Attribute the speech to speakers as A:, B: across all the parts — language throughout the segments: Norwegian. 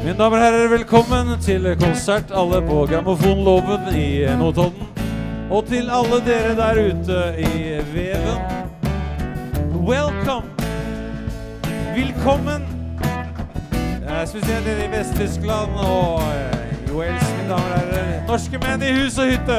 A: Mine damer og herrer, velkommen til konsert alle på Grammofonloven i Notodden. Og til alle dere der ute i veven. Welcome! Velkommen! Spesielt i Vest-Tyskland og i Wales, mine damer og herrer. Norske menn i hus og hytte!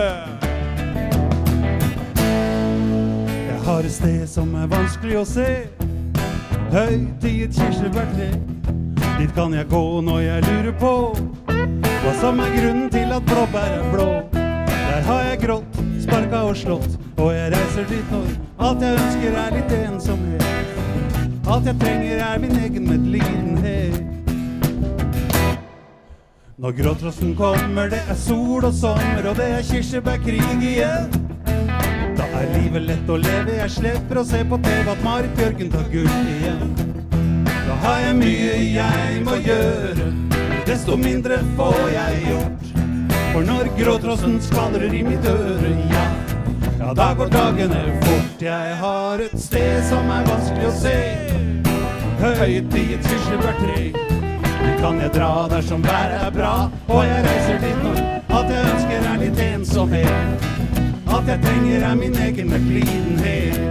B: Jeg har et sted som vanskelig å se, høyt i et kirsebærtre. Dit kan jeg gå når jeg lurer på hva som grunnen til at blåbær blå. Der har jeg grått, sparka og slått, og jeg reiser dit når alt jeg ønsker litt ensomhet. Alt jeg trenger min egen medlidenhet. Når gråtrosten kommer, det sol og sommer, og det kirsebærkrig igjen. Da livet lett å leve, jeg slipper å se på TV at Marit Bjørgen tar gull igjen. Da har jeg mye jeg må gjøre, desto mindre får jeg gjort. For når gråtrosten skvallrer i mitt øre, ja, da går dagene fort. Jeg har et sted som vanskelig å se, høyt i et kirsebærtre. Dit kan jeg dra dersom været bra, og jeg reiser dit når alt jeg ønsker litt ensomhet. Alt jeg trenger min egen medlidenhet.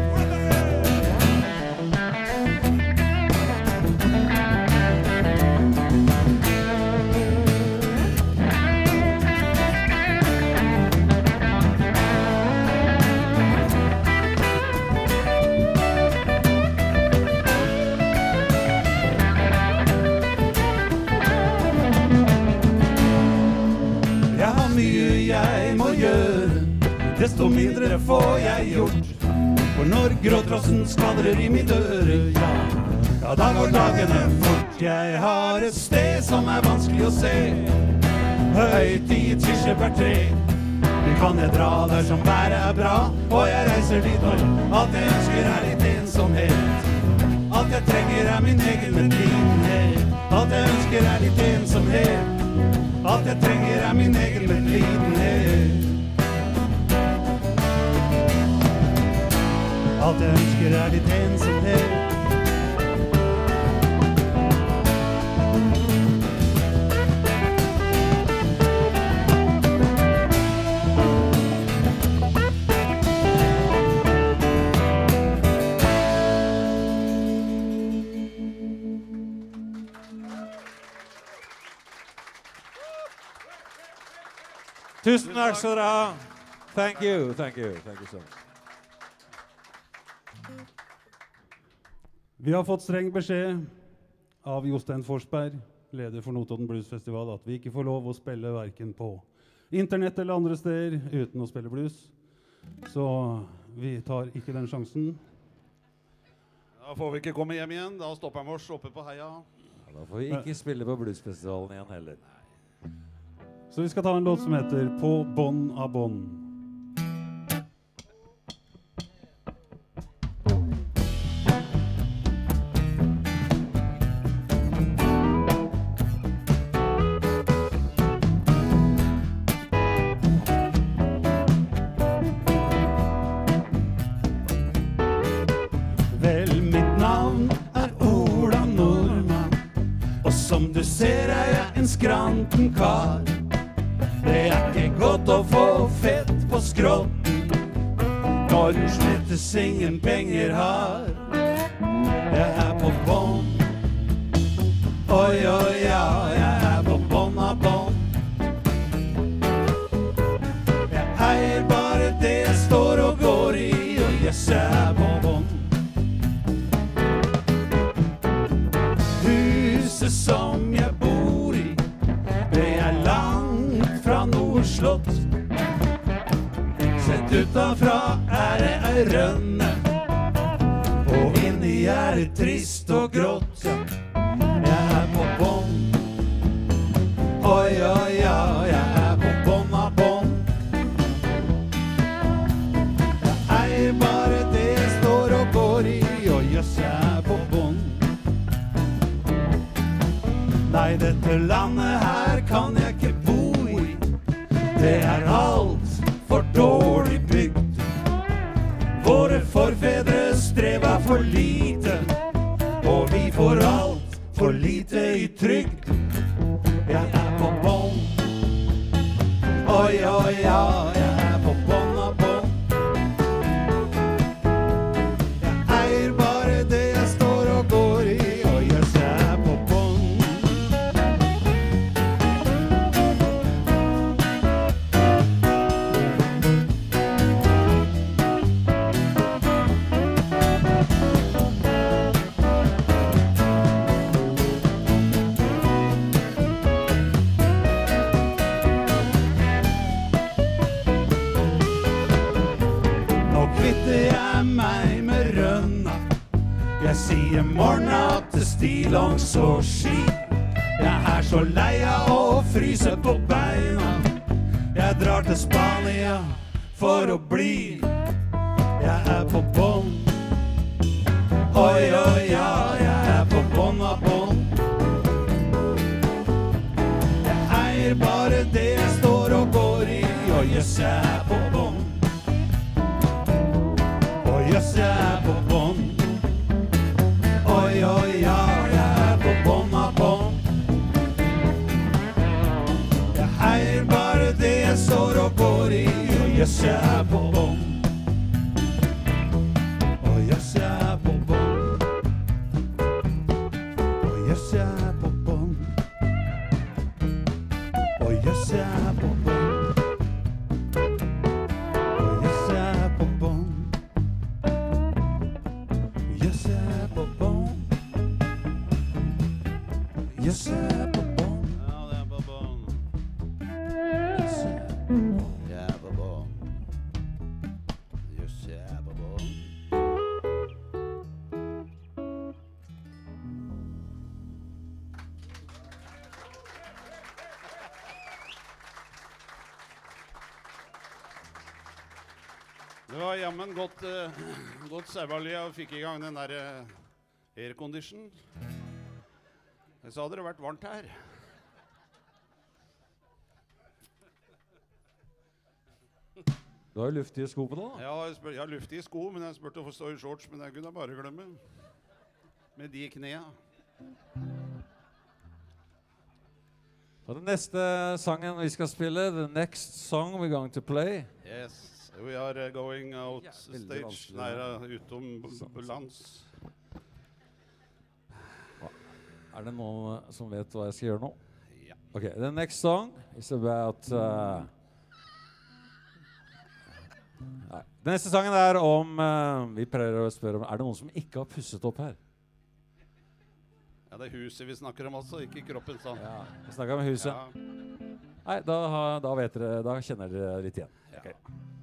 B: Desto mindre får jeg gjort. For når gråtrosten skvallrer i mitt øre, ja, da går dagene fort. Jeg har et sted som vanskelig å se, høyt i et kirsebærtre. Dit kan jeg dra dersom været bra, og jeg reiser dit når alt jeg ønsker litt ensomhet. Alt jeg trenger min egen medlidenhet. Alt jeg ønsker litt ensomhet. Alt jeg trenger min egen medlidenhet. Alt jeg ønsker litt ensomhet.
A: Tusen takk skal dere ha. Thank you so much.
B: Vi har fått streng beskjed av Jostein Forsberg, leder for Notodden Blues Festival, at vi ikke får lov å spille hverken på internett eller andre steder uten å spille blues. Så vi tar ikke den sjansen.
C: Da får vi ikke komme hjem igjen. Da stopper vi oss oppe på heia.
A: Ja, da får vi ikke spille på bluesfestivalen igjen heller.
B: Så vi skal ta en låt som heter På bånd av bånd. Som du ser jeg en skranten kar. Det ikke godt å få fett på skrotten når du slettes ingen penger har. Jeg på bånd. Oi, oi, ja, jeg på bånd av bånd. Jeg eier bare det jeg står og går i, og yes, jeg på bånd. Huset som jeg bor i, det langt fra noe slott. Sett utenfra det ei rønne, og inni det trist og grått. Jeg på bånd. Oi, oi, ja, jeg på bånd av bånd. Jeg eier bare det jeg står og går i, og jøss, jeg på bånd. Nei, dette landet her kan jeg ikke bo i. Det alt for dårlig bygd. Våre forfedre streva for lite, og vi får alt for lite i trygd. sier morna til stillongs og ski. Jeg så lei av å fryse på beina. Jeg drar til Spania for å bli. Jeg på bånd. Oi, oi, ja, jeg på bånd av bånd. Jeg eier bare det jeg står og går i. Og jøss, jeg på bånd. Og jøss, jeg på bånd. Oi, oi, ja, jeg på bånd av bånd. Jeg eier bare det jeg står og går i. Og jøss, jeg på bånd.
C: Det var jammen godt Sævalja og fikk i gang den der aircondition. Så hadde det vært varmt her.
A: Du har jo luftige sko på nå.
C: Ja, jeg har luftige sko, men jeg spurte å få stå i shorts, men jeg kunne bare glemme. Med de knea.
A: Og den neste sangen vi skal spille, the next song we're going to play.
C: Yes. We are going out stage, utom lands.
A: Det noen som vet hva jeg skal gjøre nå?
C: Ja.
A: Okay, the next song is about... Den neste sangen om... vi prøver å spørre om... det noen som ikke har pusset opp her?
C: Ja, det huset vi snakker om også, ikke kroppen sånn.
A: Ja, vi snakker om huset. Ja. Nei, da vet dere, da kjenner dere litt igjen.
C: Ja.
A: Okay.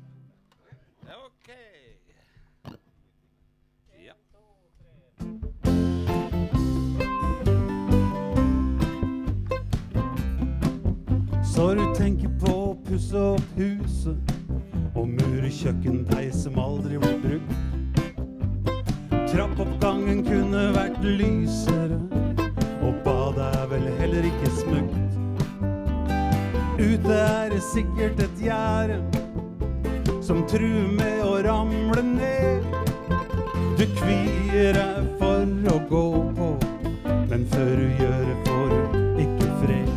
B: Så du tenker på å pusse opp huset og mure kjøkkenpeis som aldri ble brukt. Trappoppgangen kunne vært lysere, og badet vel heller ikke smukt. Ute det sikkert et gjerde som truer med å ramle ned. Du kvier deg for å gå på, men før du gjør det får du ikke fred.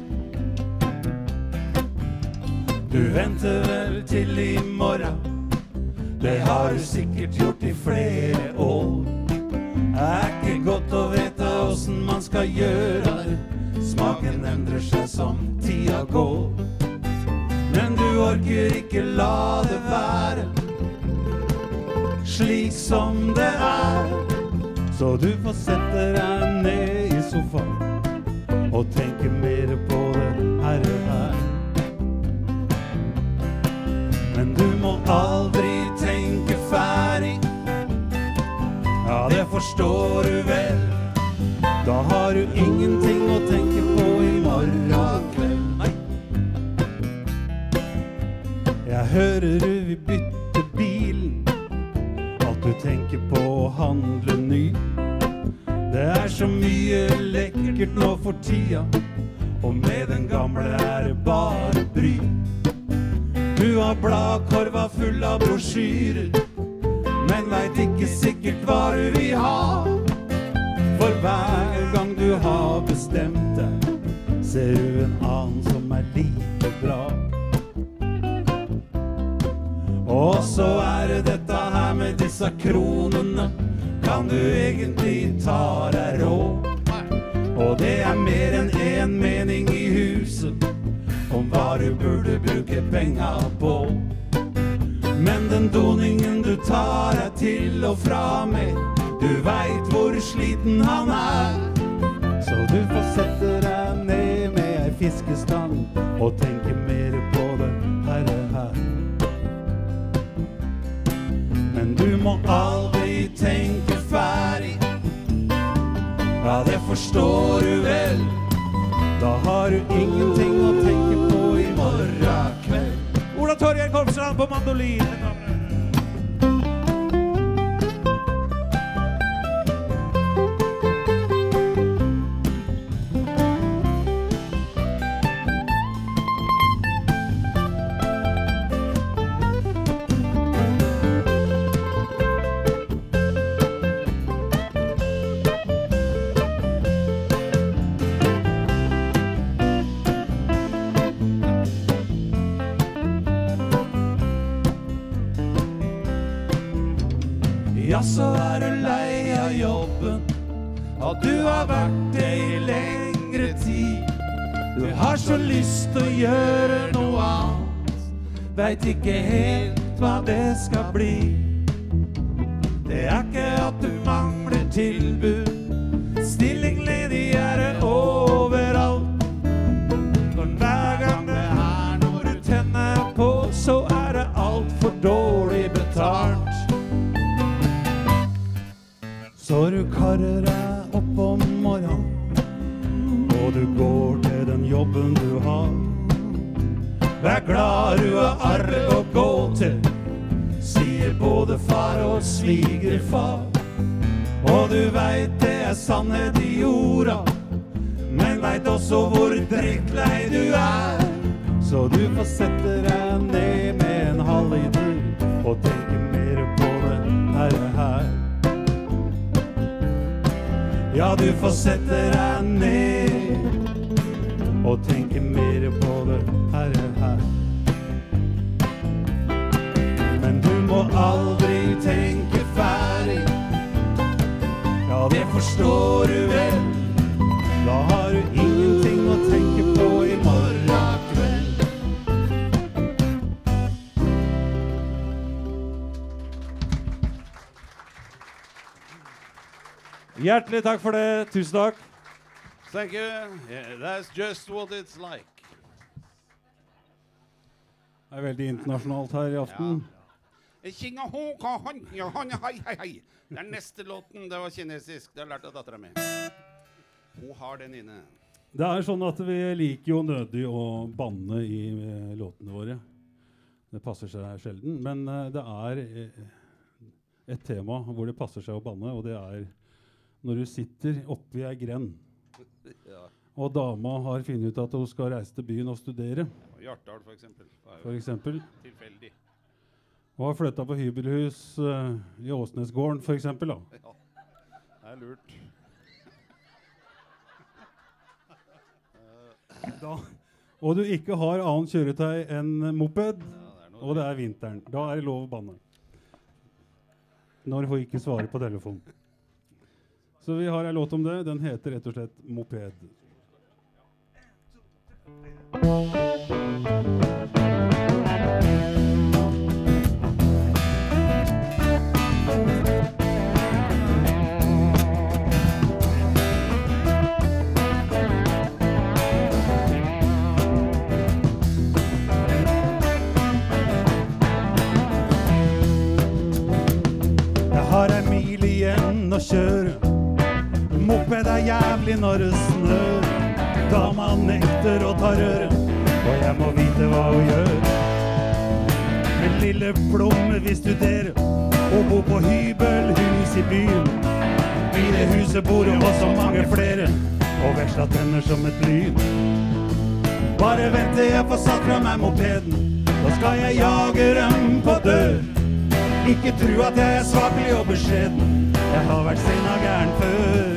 B: Du venter vel til i morgen, det har du sikkert gjort i flere år. Ikke godt å vite hvordan man skal gjøre det, smaken endrer seg som tida går. Men du orker ikke la det være slik som det så du får sette deg ned i sofaen og tenke mer på det her. Men du må aldri tenke ferdig, ja, det forstår du vel. Da har du ingenting å tenke på i morgen kveld. Nei. Jeg hører du vil bytte bilen, at du tenker på å handle ny. Det så mye lekkert nå for tida, og med den gamle det bare bry. Du har bladkorva full av brosjyrer, men vet ikke sikkert hva du vil ha. For hver gang du har bestemt deg, ser du en annen som like bra. Og så det dette her med disse kronene, kan du egentlig ta deg råd. Og det mer enn en mening i huset om hva du burde bruke penger på. Men den doningen du tar deg til og fra med, du vet hvor sliten han så du får sette deg ned med ei fiskestang og tenke mer på det her. Men du må aldri tenke ferdig, Ja, det forstår du vel. Da har du ingenting å tenke på i morgen kveld.
A: Ola Torgeir Kolbstrand på mandolin.
B: Ja, så er du lei av jobben, og du har vært det i lengre tid. Du har så lyst til å gjøre noe annet, vet ikke helt hva det skal bli. Det er ikke at du mangler tilbud, stilling ledig er det overalt. For hver gang det er noe du tenner på, så er det alt for dårlig betalt. Så du karrer deg opp om morgenen, og du går til den jobben du har. Vær glad du har arv å gå til, sier både far og svigerfar. Og du vet det er sannhet i jorda, men vet også hvor drittlei du er. Så du får sette deg ned med en halv idé og tenke mer på det her. Ja, du får sette deg ned og tenke mer på det her. Men du må aldri tenke ferdig, ja, det forstår du vel. Da har du ingenting å tenke på i morgen kveld.
A: Hjertelig takk for det. Tusen takk.
C: Thank you. Yeah, that's just what it's like.
B: Det er veldig internasjonalt her i aften.
C: Den neste låten, det var kinesisk. Det har lært av datteren min. Hun har den inne.
B: Det er sånn at vi liker jo nødig å banne i låtene våre. Det passer seg sjelden, men det er et tema hvor det passer seg å banne, og det er når du sitter oppe i ei grend, og dama har funnet ut at hun skal reise til byen og studere.
C: Hjartdal, for eksempel.
B: For eksempel.
C: Tilfeldig.
B: Og har flyttet på hybelhus i Åsnesgården, for eksempel. Da.
C: Ja, det er lurt.
B: Og du ikke har annet kjøretøy enn moped, og det er vinteren. Da er det lov å banne. Når hun ikke svarer på telefonen. Så vi har en låt om det. Den heter rett og slett Moped. Jeg har en mil igjen å kjøre. Moped er jævlig når det snør. Dama nekter å ta røret, og jeg må vite hva hun gjør. Med lille Plomme vi studerer, og bor på hybelhus i byen. I det huset bor jo også mange flere, og veksler tenner som et lyn. Bare vent til jeg får satt fra meg mopeden, da skal jeg jage dem på dør. Ikke tro at jeg er svakelig og beskjeden, jeg har vært sen og gæren før.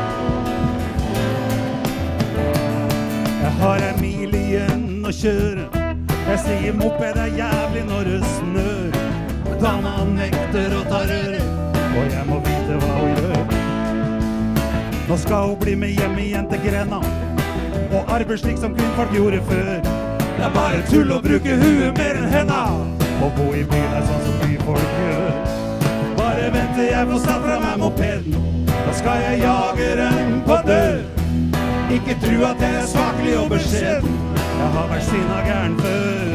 B: Jeg har en mil igjen å kjøre, jeg sier moped er jævlig når det snør. Dama nekter å ta røret, og jeg må vite hva hun gjør. Nå skal hun bli med hjem igjen til grena, og arbeid slik som kvinnfolk gjorde før. Det er bare tull å bruke huet mer enn henda, og bo i byen er sånn som byfolk gjør. Bare vent til jeg får satt fra meg mopeden, da skal jeg jage dem på dør. Ikke tro at jeg er svakelig og beskjeden, jeg har vært sinna gæren før.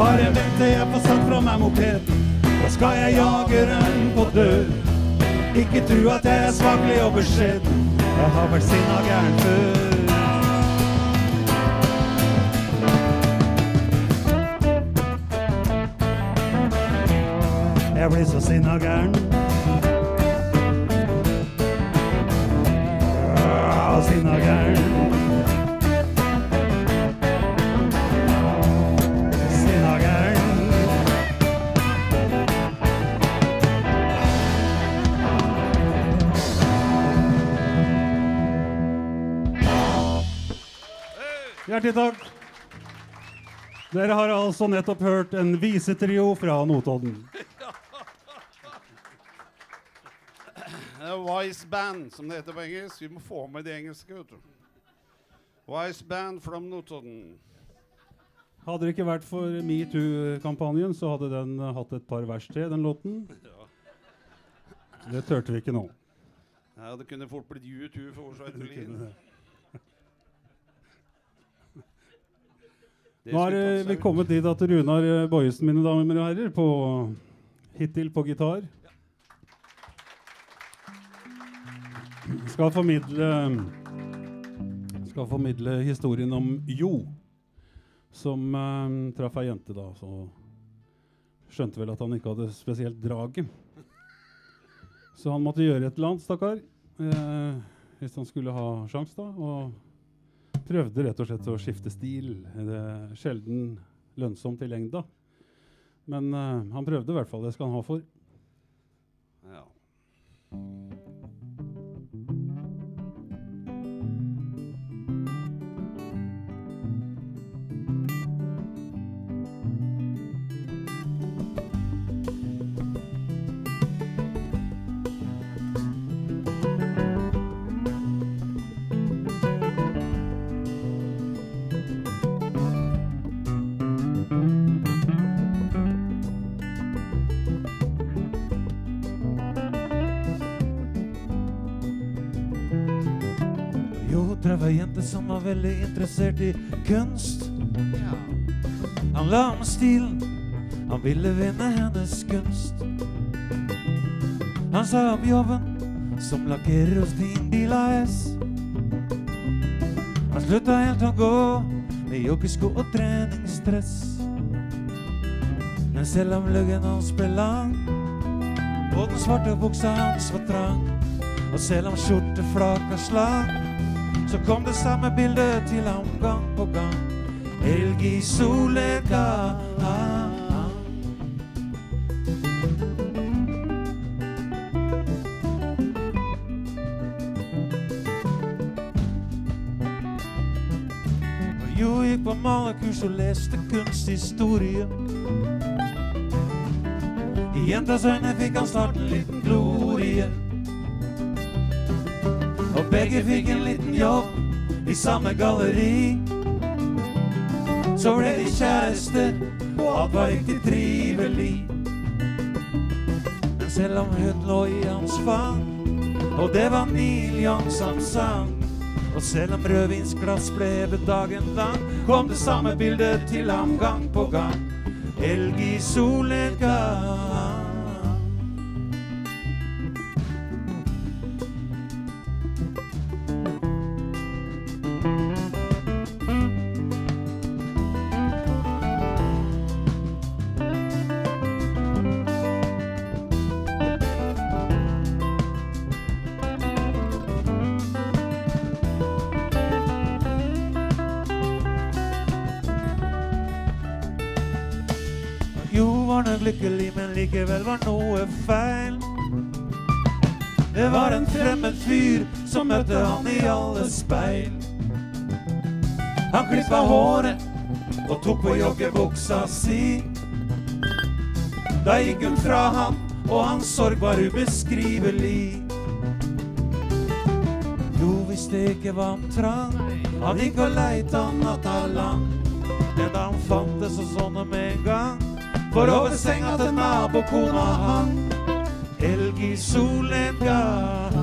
B: Bare vent til jeg får satt fra meg mopeden, da skal jeg jage den på dør. Ikke tro at jeg er svaklig og beskjeden, jeg har vært sinna gæren før. Jeg blir så sinna gæren. Sinna gæren. Sinna gæren. Hjertelig takk. Dere har altså nettopp hørt en visetrio fra Notodden.
C: Wise Band, som det heter på engelsk. Vi må få med det engelske, vet du. Wise Band from Notodden.
B: Hadde det ikke vært for MeToo-kampanjen, så hadde den hatt et par vers til, den låten. Det tørte vi ikke nå.
C: Ja, det kunne fort blitt U2 for Oslo Etterlin.
B: Nå er vi kommet dit at Runar Bøyesen, mine damer og herrer, på hittil på gitar. Skal formidle historien om Jo, som traff ei jente da, så skjønte vel at han ikke hadde spesielt draget. Så han måtte gjøre et eller annet, stakkar, hvis han skulle ha sjans da, og prøvde rett og slett å skifte stil. Det er sjelden lønnsomt i lengda, men han prøvde i hvert fall, det skal han ha for.
C: Ja.
A: Traff en jente som var veldig interessert i kunst. Han la om stilen, han ville vinne hennes kunst. Han sa om jobben som lakkerer hos din bil AS. Han slutta helt å gå med joggesko og treningsstress. Men selv om luggen hans ble lang og den svarte buksa hans var trang, og selv om skjorteflaka slang, så kom det samme bildet til ham gang på gang. Helg i solnedgang. Og Jo gikk på malerkurs og leste kunsthistorie. I jentas øyne fikk han snart en liten glorie. Og begge fikk en liten jobb i samme galleri. Så ble de kjærester, og alt var riktig trivelig. Men selv om hun lå i hans fang, og det var Neil Young som sang, og selv om rødvinsglass ble ved dagen lang, kom det samme bildet til ham gang på gang. Helg i solnedgang. Lykkelig, men likevel var noe feil. Det var en fremmed fyr som møtte han i alle speil. Han klippet håret og tok på joggebuksa si. Da gikk hun fra han, og hans sorg var ubeskrivelig. Jo visste ikke hva han trang, han gikk og leit han natta lang. Men da han fant det så sånne med en gang, for over senga til nabokona hang. Helg i solnedgang.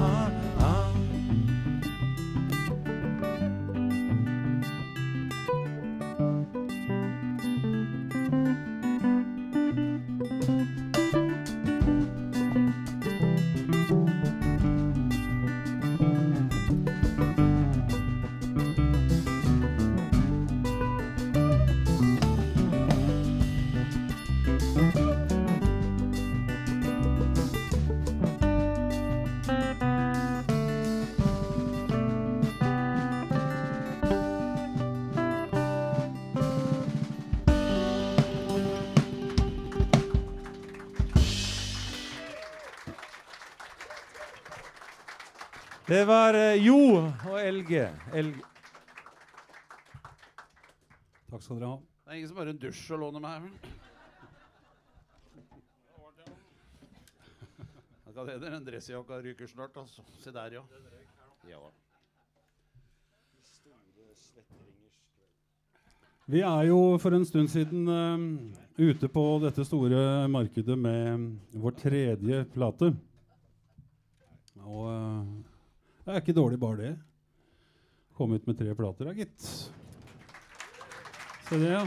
A: Det var Jo og Elge.
B: Takk skal dere ha.
C: Det ingen som har en dusj å låne meg her, vel? Da kan det en dressjakka ryker snart, altså. Se der, ja. Ja.
B: Vi jo for en stund siden ute på dette store markedet med vår 3. plate. Og det ikke dårlig bare det. Kom ut med 3 plater, gitt. Så det, ja.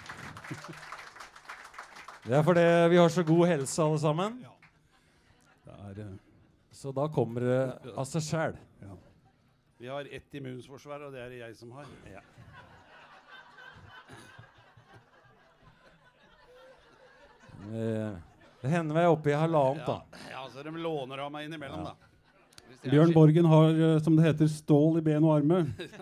A: Det fordi vi har så god helse alle sammen.
B: Ja.
A: Så da kommer det av seg selv.
B: Ja.
C: Vi har ett immunsforsvar, og det det jeg som har.
A: Ja. Det hender vi oppe i halvannet, da.
C: Ja, så de låner av meg innimellom, da.
B: Bjørn Borgen har, som det heter, stål i ben og arme.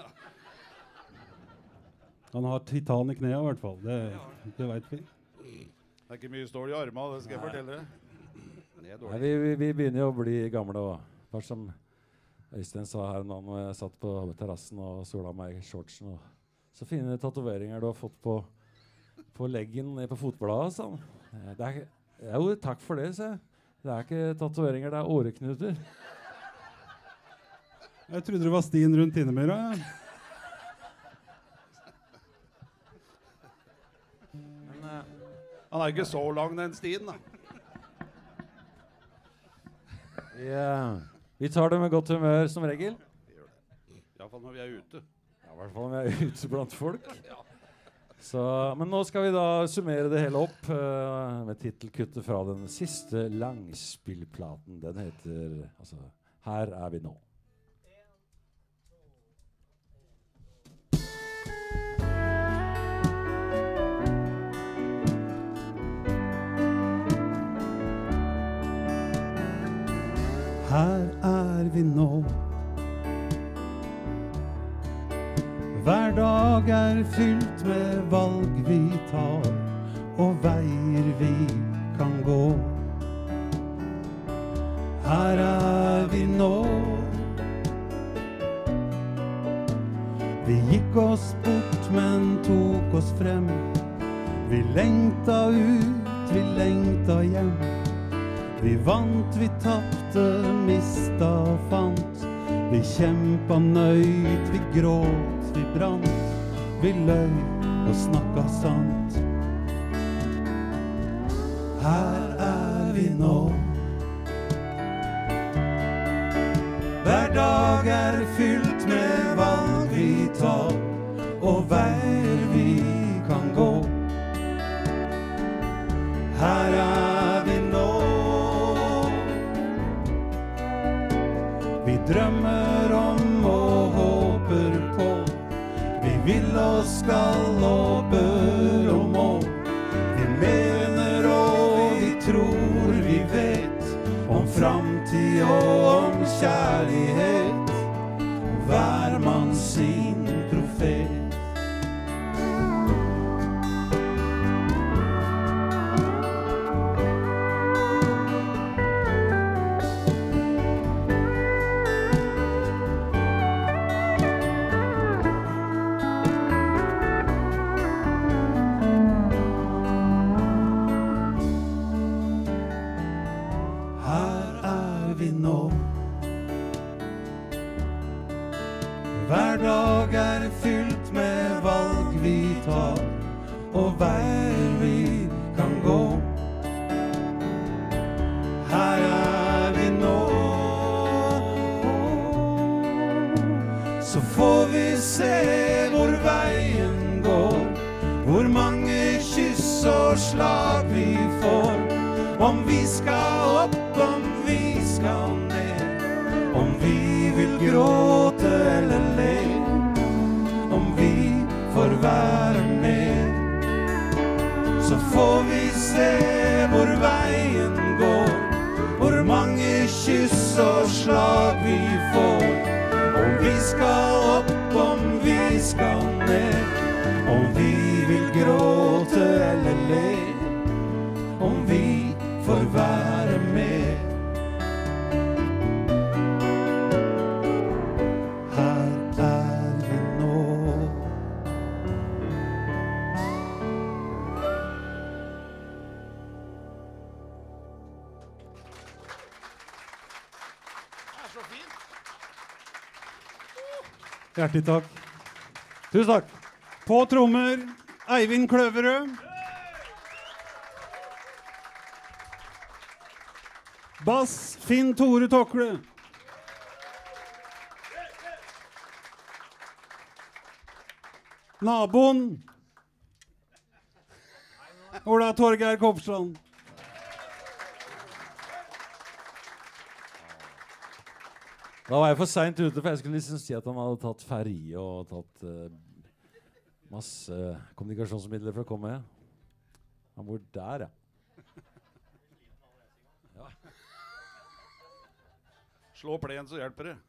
B: Han har titan i knæet i hvert fall. Det vet vi.
C: Det ikke mye stål i armene, det skal jeg fortelle deg.
A: Nei, vi begynner jo å bli gamle, og bare som Øystein sa her når jeg satt på terrassen og sola meg i shortsen, og så fine tatoveringer du har fått på leggen på fotbladet, sånn. Jo, takk for det, så det ikke tatoveringer, det åreknuter.
B: Jeg trodde det var stien rundt Tinnemyra.
C: Han ikke så lang, den stien, da.
A: Vi tar det med godt humør som regel.
C: I hvert fall når vi ute.
A: Ja, i hvert fall når vi ute blant folk. Så, men nå skal vi da summere det hele opp med titelkuttet fra den siste langspillplaten. Den heter, altså, Her vi nå.
B: Her vi nå. Hver dag fylt med valg vi tar, og veier vi kan gå. Her vi nå. Vi gikk oss bort, men tok oss frem. Vi lengta ut, vi lengta hjem. Vi vant, vi tappte, mista, fant. Vi kjempa nøyt, vi gråt, vi brant. Vi løy og snakka sant. Her vi nå. Hver dag fylt med valg vi tar, og veier vi kan gå. Her vi nå. Vi drømmer om og håper på. Vi vil og skal og bør og må. Vi mener og vi tror vi vet om framtid og om kjærlighet. Hver mann sin profet. Hver dag fylt med valg vi tar, og veier vi kan gå. Her vi nå. Så får vi se hvor veien går, hvor mange kyss og slag vi får. Om vi skal opp, om vi skal ned, om vi vil gråte eller le, om vi får være med.
A: så får vi se hvor veien går, hvor mange kyss og slag vi får. Om vi skal opp, om vi skal ned, om vi vil gråte eller le, om vi får være med. Her er vi nå.
B: Hjertelig takk.
A: Tusen takk.
B: På trommer, Eivind Kløverød. Bass, Finn Tore Tokle. Naboen, Ola Torgeir Kopsland.
A: Da var jeg for sent ute, for jeg skulle liksom si at han hadde tatt ferie og tatt masse kommunikasjonsmidler for å komme. Han bor der, ja.
C: Slå plen, så hjelper det.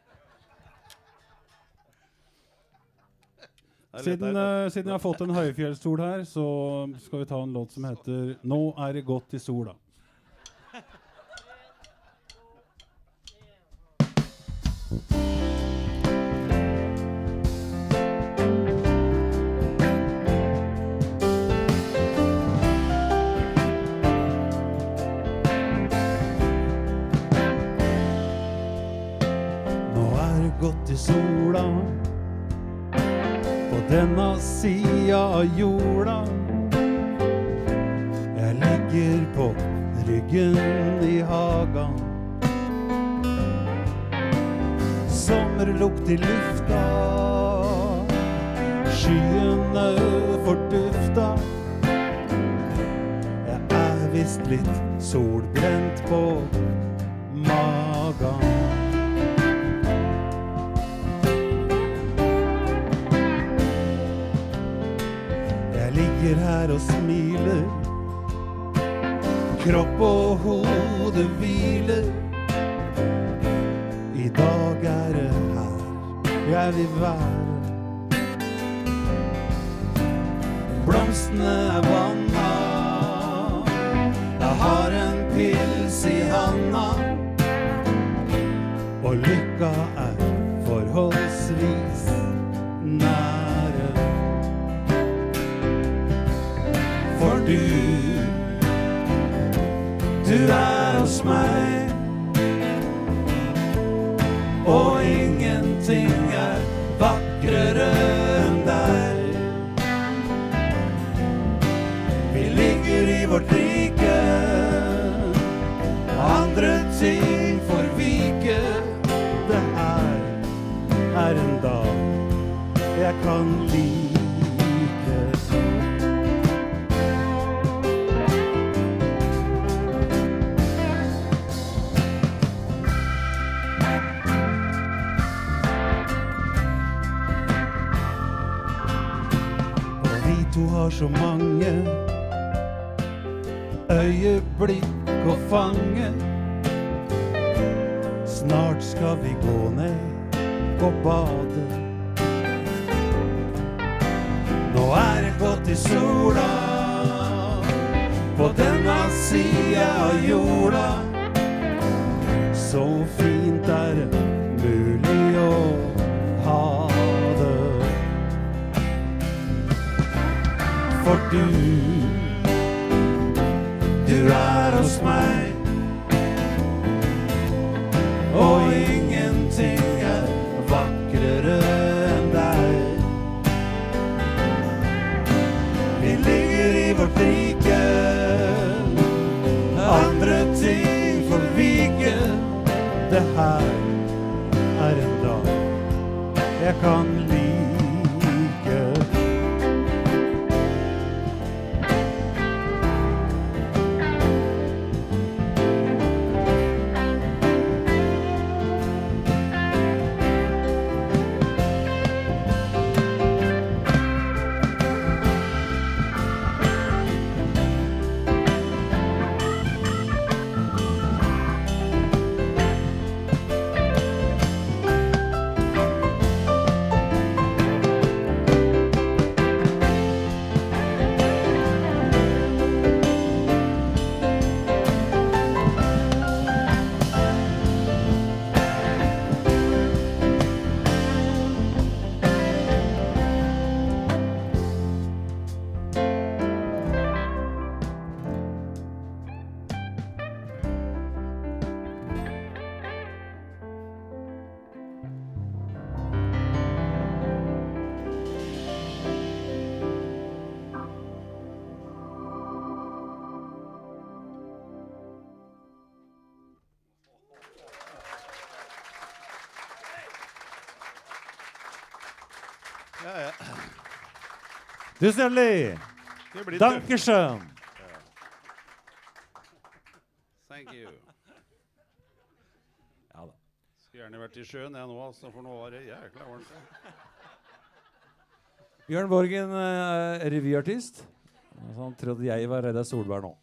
B: Siden jeg har fått en høyfjellsstol her, så skal vi ta en låt som heter «Nå er det godt i sola». Gått i sola på denne sida av jorda. Jeg ligger på ryggen i hagen. Sommerlukt i lufta, skyene fordufta. Jeg er visst litt solbrent på magen. Ligger her og smiler, kropp og hode hviler. I dag er det her jeg vil være. Blomstene er vanna, jeg har en pils i handa, og lykka er forholdsvis nære. For du er hos meg, og ingenting er vakrere enn deg. Vi ligger i vårt rike, andre ting får vike. Det her er en dag jeg kan like. Du har så mange øyeblikk å fange. Snart skal vi gå ned og bade. Nå er det godt i sola på denne sida av jorda. Så fint er det mulig å ha det. For du er hos meg, og ingenting er vakrere enn deg. Vi ligger i vårt rike, andre ting får vike. Det her er en dag jeg kan like.
C: Ja.
A: Tusen hjertelig. Dankeschön.
C: Thank you.
A: Ja da.
C: Skulle gjerne vært I sjøen jeg nå, altså, for nå var det jækla varmt.
A: Bjørn Borgen er revyartist. Han trodde jeg var Reidar Solberg nå.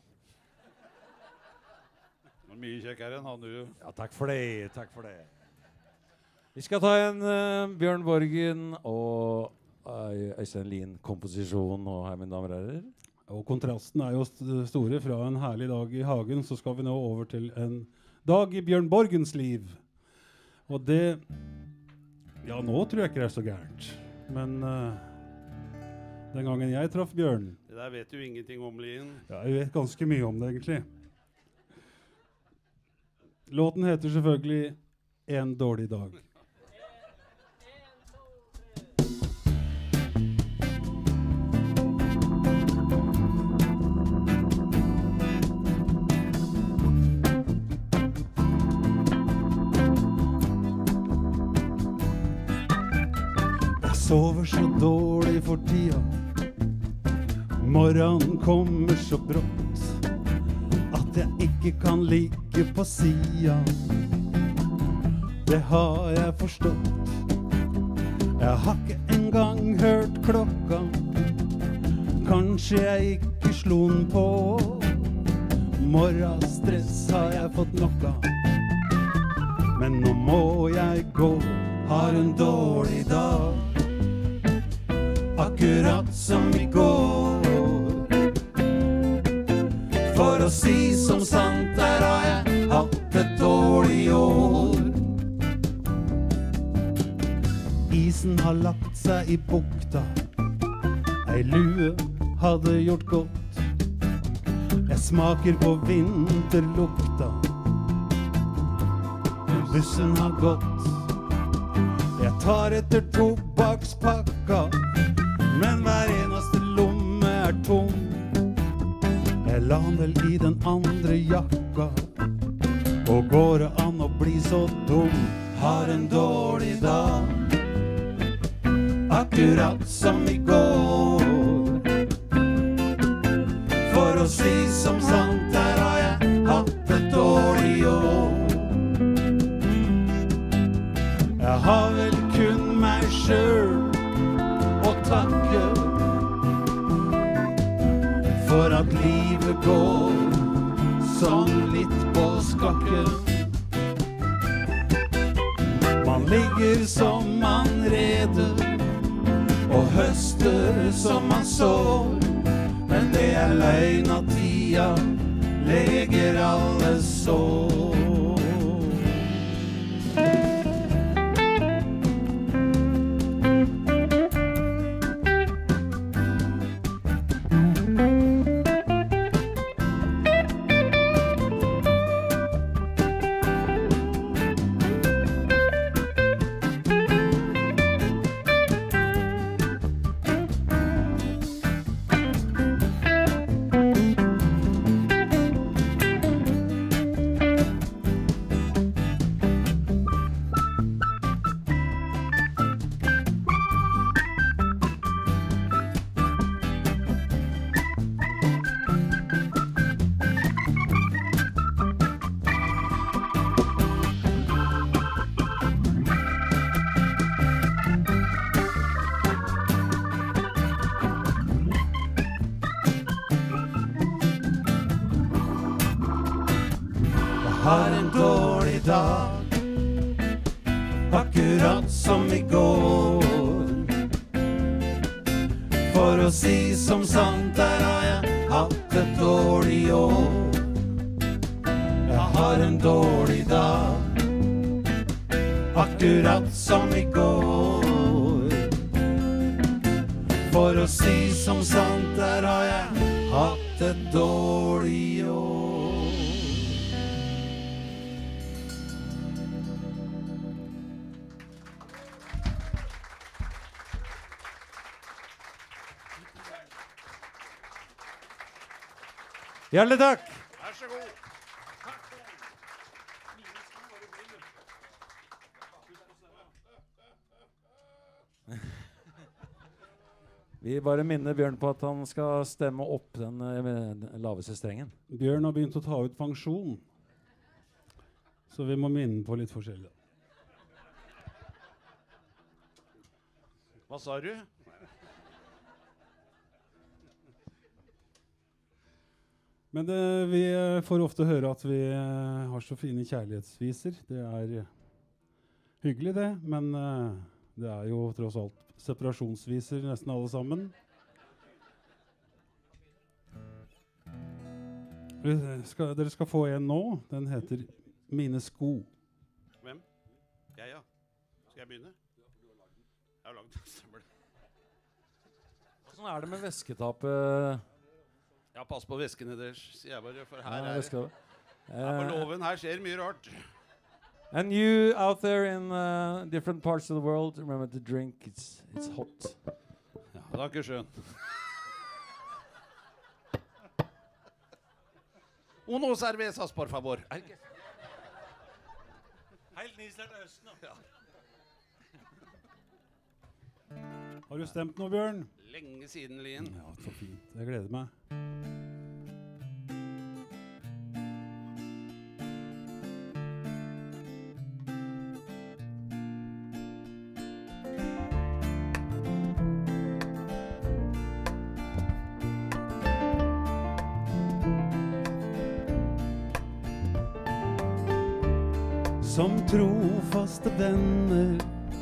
C: Mye kjekkere enn han du.
A: Ja, takk for det, takk for det. Vi skal ta en Bjørn Borgen og Øystein Lien-komposisjon nå her, mine damer og herrer.
B: Og kontrasten er jo store. Fra en herlig dag I hagen så skal vi nå over til en dag I Bjørn Borgens liv. Og det, ja, nå tror jeg ikke det så gærent. Men den gangen jeg traff Bjørn...
C: Det der vet du ingenting om, Lien.
B: Ja, jeg vet ganske mye om det, egentlig. Låten heter selvfølgelig En dårlig dag. Jeg sover så dårlig for tida. Morgenen kommer så brått at jeg ikke kan ligge på sida. Det har jeg forstått. Jeg har ikke engang hørt klokka. Kanskje jeg ikke slo den på. Morgenstress har jeg fått nok av. Men nå må jeg gå. Har en dårlig dag. Akkurat som I går. For å si som sant, der har jeg hatt et dårlig år. Isen har lagt seg I bukta. Ei lue hadde gjort godt. Jeg smaker på vinterlukta. Bussen har gått. Jeg tar etter tobakkspakka, men hver eneste lomme tom. Jeg la den vel I den andre jakka. Og går det an å bli så dum? Har en dårlig dag. Akkurat som I går. For å si som sant, der har jeg hatt et dårlig år. Jeg har vel kun meg selv å takke for at livet går sånn litt på skakke. Man ligger som man reder og høster som man sår. Men det løgn at tida leger alle sår. Har en dårlig dag, akkurat som I går. For å si som sant, der har jeg hatt et dårlig år. Jeg har en dårlig dag, akkurat som I går. For å si som sant, der har jeg hatt et dårlig år.
A: Hjertelig takk!
C: Vær så god!
A: Vi bare minner Bjørn på at han skal stemme opp den laveste strengen.
B: Bjørn har begynt å ta ut pensjon, så vi må minne på litt forskjellig.
C: Hva sa du?
B: Men vi får ofte høre at vi har så fine kjærlighetsviser. Det hyggelig det, men det jo tross alt separasjonsviser nesten alle sammen. Dere skal få en nå. Den heter Mine sko.
C: Hvem? Jeg, ja. Skal jeg begynne? Jeg har laget stemmer det.
A: Hvordan det med væsketapet?
C: Ja, pass på væskene deres, sier jeg bare, for her
A: Ja,
C: her på låven her skjer mye rart.
A: And you out there in different parts of the world, remember to drink, it's hot.
C: Ja, takk skjøn. Uno cervezas, por favor.
A: Helt nysert høsten,
C: ja.
B: Har du stemt nå, Bjørn?
C: Lenge siden, Lien.
B: Ja, så fint. Jeg gleder meg. Som trofaste venner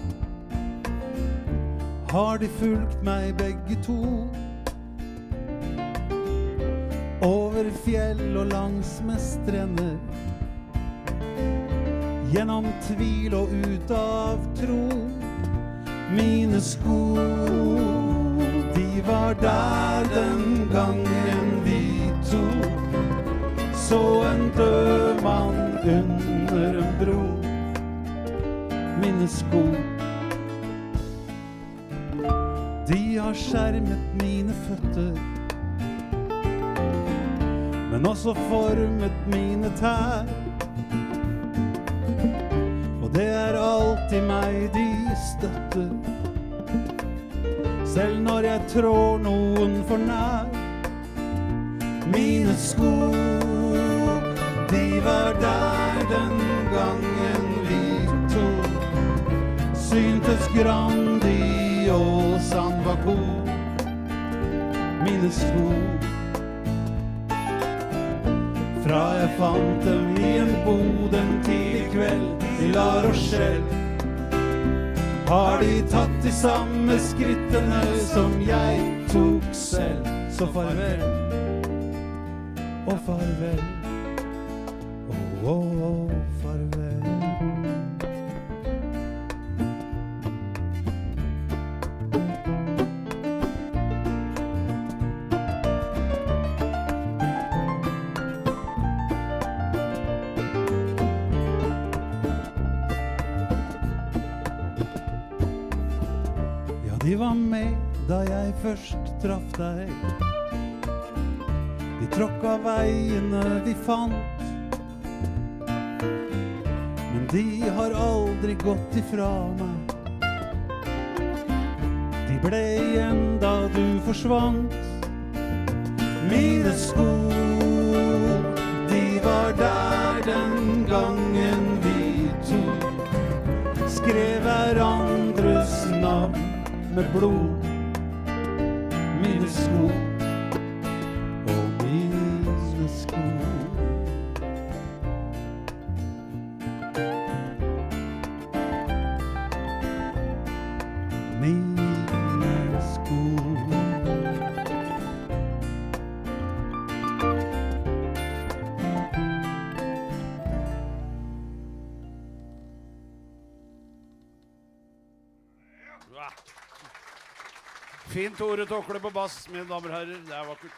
B: har de fulgt meg begge to, over fjell og langs med strender, gjennom tvil og ut av tro. Mine sko, de var der den gangen vi så en død mann under en bro. Mine sko, de har skjermet mine føtter, men også formet mine tær. Og det alltid meg de støtter, selv når jeg trår noen for nær. Mine sko, de var der den gangen vi syntes Grandiosaen var god. Mine sko, fra jeg fant dem i en bod en tidlig kveld i La Rochelle, har de tatt de samme skrittene som jeg tok selv. Så farvel, og farvel, farvel. Ja, de var med da jeg først traff deg. De tråkka veiene vi fant, men de har aldri gått ifra meg. De ble igjen da du forsvant. Mine sko, de var der den gangen vi skrev hverandres navn med blod. Mine sko, mine sko. Mine sko.
C: Fint Tore Tokle på bass, mine damer og herrer. Det vakkert.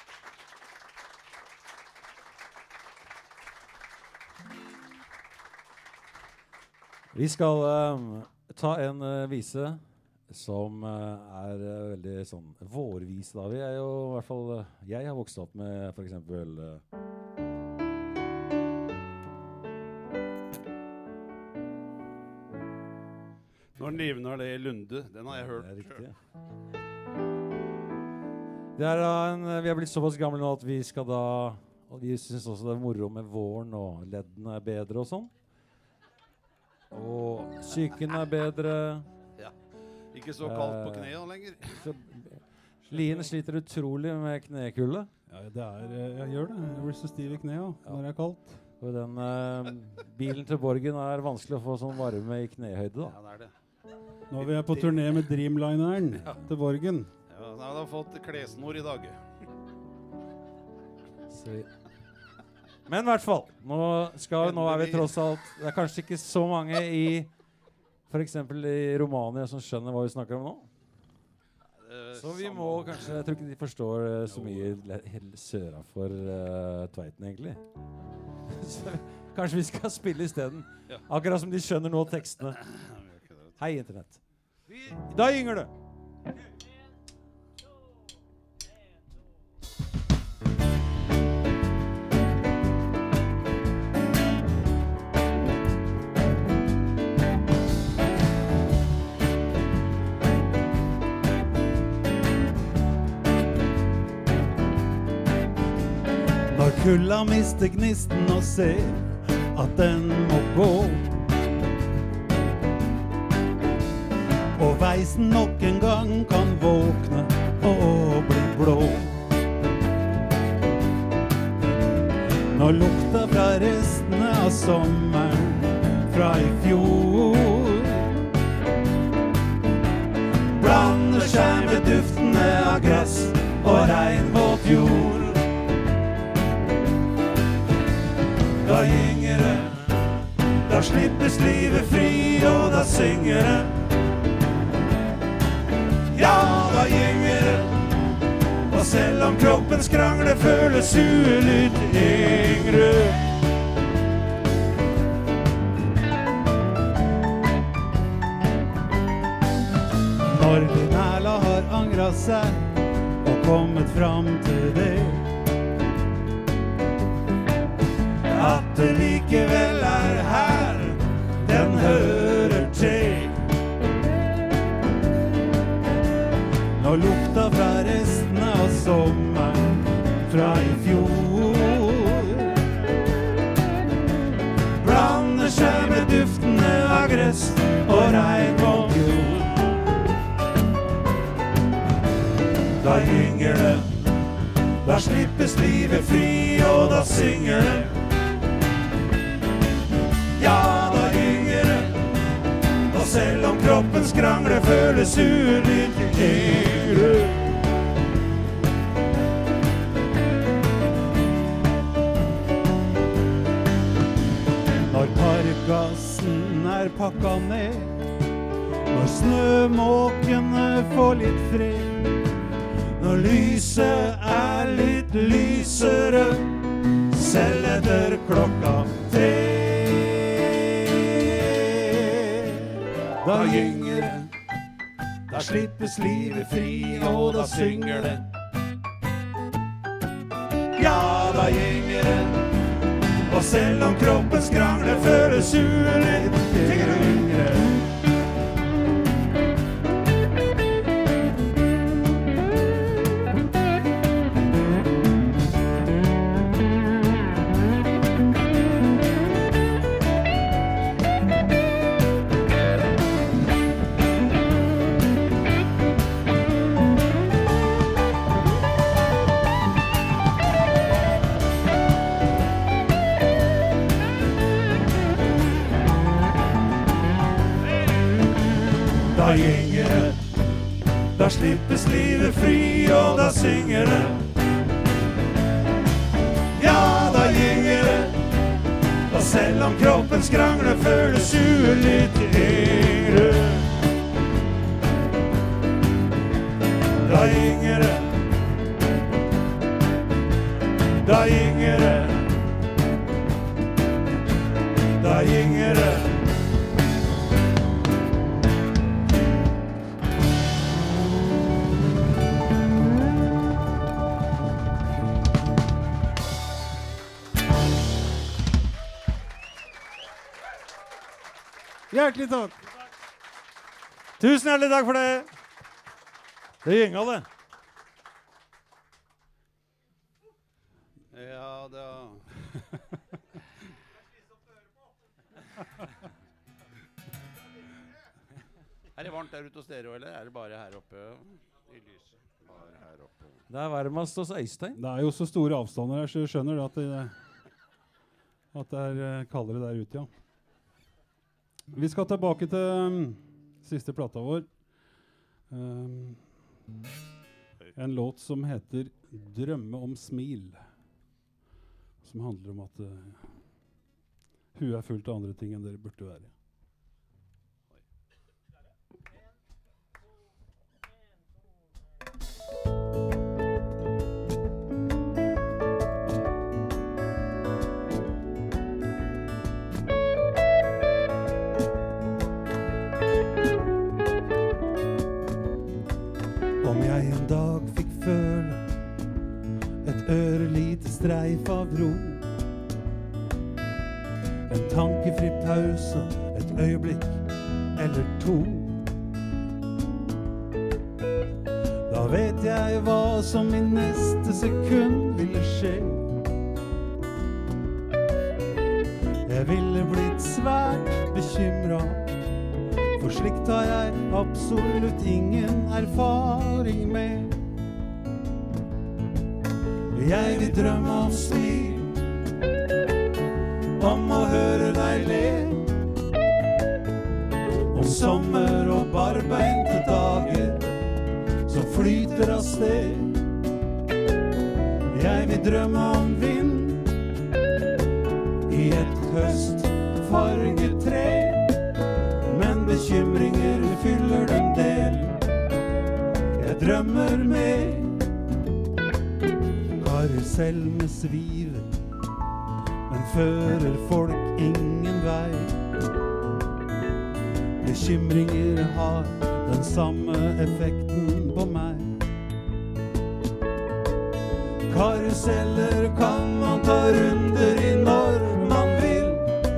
A: Vi skal ta en vise som veldig sånn vårvise. Da. Vi jo I hvert fall, jeg har vokst opp med for eksempel
C: Når livner det I Lunde, den har jeg hørt.
A: Det riktig. Vi har blitt såpass gamle nå at vi skal da, og vi synes også det moro med våren, og leddene bedre og sånn. Og psyken bedre.
C: Ja, ikke så kaldt på knæene lenger.
A: Lien sliter utrolig med knekulde.
B: Ja, jeg gjør det. Jeg blir så stiv i kneet når det kaldt.
A: Og den bilen til Borgen vanskelig å få sånn varme i knehøyde da.
C: Ja, det det.
B: Nå er vi på turné med Dreamlineren til Borgen.
C: Ja, han har fått klesnor i dag.
A: Men i hvert fall, nå vi tross alt, det kanskje ikke så mange for eksempel i Romania som skjønner hva vi snakker om nå. Så vi må kanskje, jeg tror ikke de forstår så mye søra for Tveiten egentlig. Så kanskje vi skal spille i stedet. Akkurat som de skjønner nå tekstene. Hei internett. Da gynger det.
B: Kulda mister gnisten og ser at den må gå. Og veisen nok en gang kan våkne og bli blå. Når lukta fra restene av sommeren fra i fjor blander seg med duftene av gress og regnvåt jord. Da gynger det, da slippes livet fri, og da synger det. Ja, da gynger det, og selv om kroppen skrangler, føles huet litt yngre. Når din Erla har angret seg og kommet fram til det, at det likevel her den hører til. Når lukta fra restene av sommeren fra i fjor blander seg med duftene av gress og regnvåt jord. Da gynger det, da slippes livet fri, og da synger det. Ja, da gynger det, og selv om kroppen skrangler, føles huet litt yngre. Når parkgassen pakket ned, når snømåkene får litt fred, når lyset litt lysere, selv etter klokka 3. Da gynger det, da slippes livet fri, og da synger det. Ja, da gynger det, og selv om kroppen skrangler, føles huet litt tyngre. Da gynger det, da slippes livet fri, og da synger det. Ja, da gynger det, og selv om kroppen skrangler, føles huet litt yngre. Da gynger det, da gynger det, da gynger det. Hjertelig takk.
A: Tusen hjertelig takk for det. Det gynga det.
C: Ja, det Er det varmt der ute hos dere, eller er det bare her oppe i lyset? Bare her oppe.
A: Det er varmest hos Øystein.
B: Det er jo så store avstander her, så du skjønner at det er kaldere der ute, ja. Vi skal tilbake til siste plata vår. En låt som heter «Drømme om smil», som handler om at huet er fullt av andre ting enn dere burde være. Om jeg en dag fikk føle et ørelite streif av ro, en tankefri pause, et øyeblikk eller to, da vet jeg hva som i neste sekund ville skje. Jeg ville blitt svært bekymret, for slikt har jeg absolutt ingen erfaring med. Jeg vil drømme om smil, om å høre deg le, om sommer og barbeinte dager som flyter av sted. Jeg vil drømme om vind i et høstfarget tre, men bekymringer fyller den del. Jeg drømmer med karusell med sviver, men fører folk ingen vei. Bekymringer har den samme effekten på meg. Karuseller kan man ta runder i når man vil.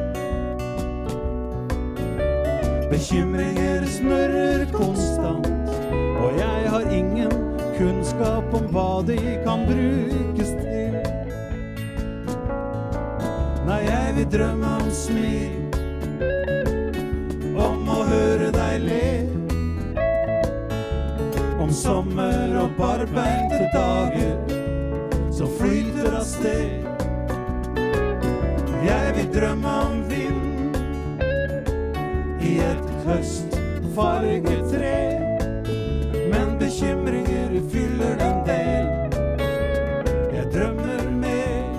B: Bekymringer snurrer konstant, og jeg har ingen kunnskap om hva de kan brukes til. Nei, jeg vil drømme om smil, om å høre deg le, om sommer og barbeinte dager som flyter av sted. Jeg vil drømme om vind i et høstfarget tre, men bekymringer fyller den del. Jeg drømmer med